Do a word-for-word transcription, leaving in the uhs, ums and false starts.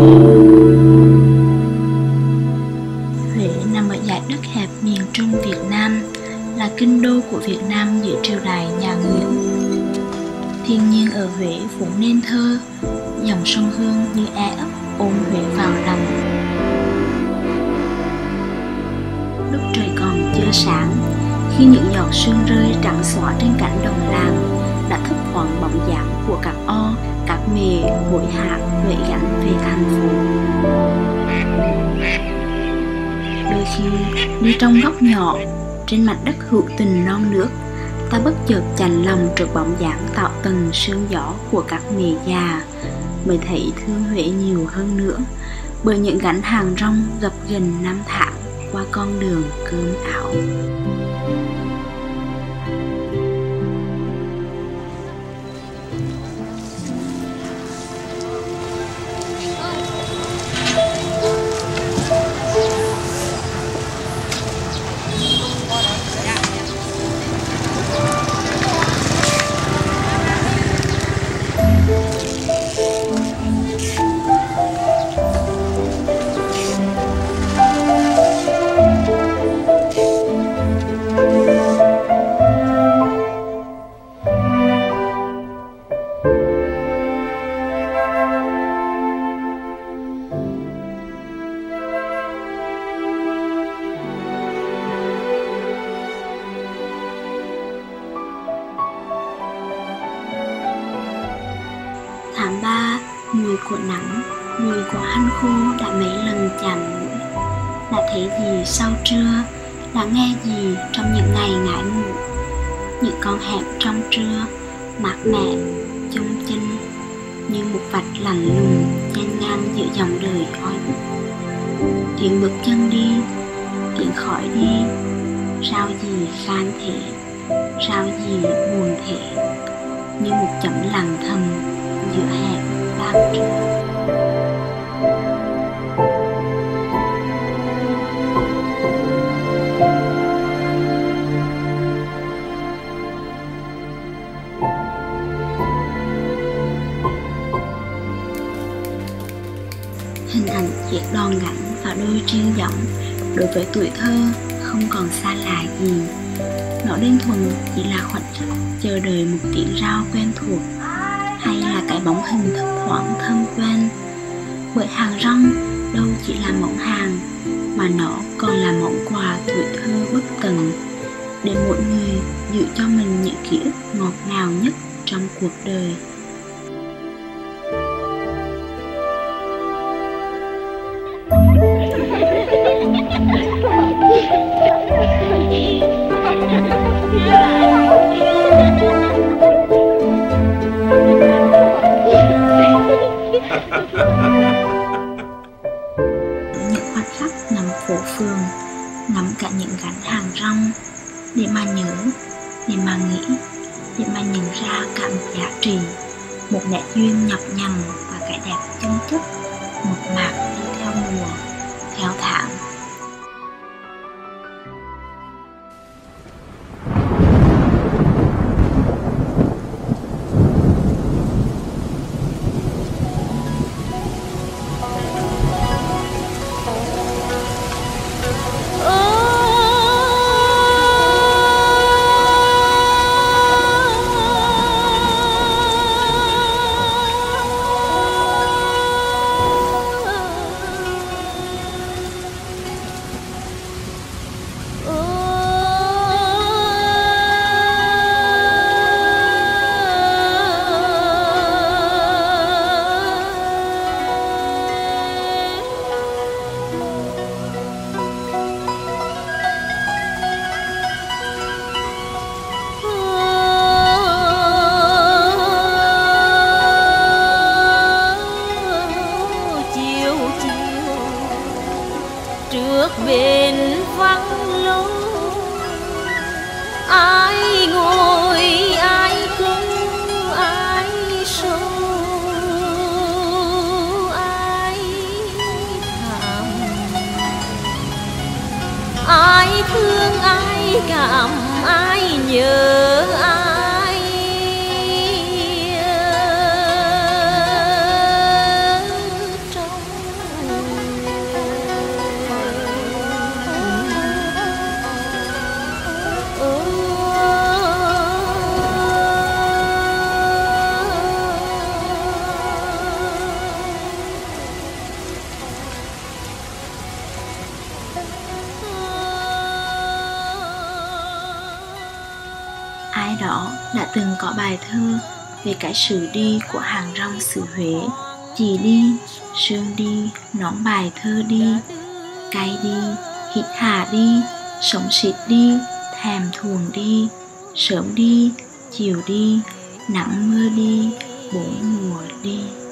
Huế nằm ở dải đất hẹp miền Trung Việt Nam, là kinh đô của Việt Nam giữa triều đại nhà Nguyễn. Thiên nhiên ở Huế vốn nên thơ, dòng sông Hương như e ấp ôm Huế vào lòng. Lúc trời còn chưa sáng, khi những giọt sương rơi trắng xóa trên cánh đồng làng, đã thấp thoáng bóng dáng của các o, các mề hối hả gửi gắm về thành phố. Đôi khi như trong góc nhỏ trên mặt đất hữu tình non nước, ta bất chợt chạnh lòng trước bóng dáng tạo tầng sương gió của các mề già, mới thấy thương Huế nhiều hơn nữa, bởi những gánh hàng rong gập ghềnh năm tháng qua con đường cơm áo. Tháng ba, mùi của nắng, mùi của hanh khô đã mấy lần chạm mũi. Đã thấy gì sau trưa, đã nghe gì trong những ngày ngại ngủ. Những con hẻm trong trưa, mát mẻ, chung chinh, như một vạch lạnh lùng chen ngang giữa dòng đời oi bức. Tiếng bước chân đi, tiếng khói đi, sao gì phan thế, sao gì buồn thế, như một chấm lặng thầm giữa hẻm ban trưa. Hình ảnh chiếc đòn gánh và đôi riêng giọng đối với tuổi thơ không còn xa lạ gì. Nó đơn thuần chỉ là khoảnh khắc chờ đợi một tiếng rao quen thuộc, hay là cái bóng hình thấp thoáng thân quen. Bởi hàng rong đâu chỉ là món hàng, mà nó còn là món quà tuổi thơ bất tận, để mỗi người giữ cho mình những ký ức ngọt ngào nhất trong cuộc đời. Những khoảnh khắc nằm phố phường, ngắm cả những gánh hàng rong, để mà nhớ, để mà nghĩ, để mà nhận ra cả một giá trị, một nét duyên nhọc nhằn và cái đẹp chân chất, một mạc đi theo mùa, theo tháng. Trước bên vắng lối, ai ngồi ai cung ai sâu, ai thảm, ai thương ai cảm, ai nhớ ai trông. ai đó đã từng có bài thơ về cái sự đi của hàng rong xứ Huế. Chỉ đi, sương đi, nón bài thơ đi, cay đi, hít hà đi, sống xịt đi, thèm thuồng đi, sớm đi, chiều đi, nắng mưa đi, bốn mùa đi.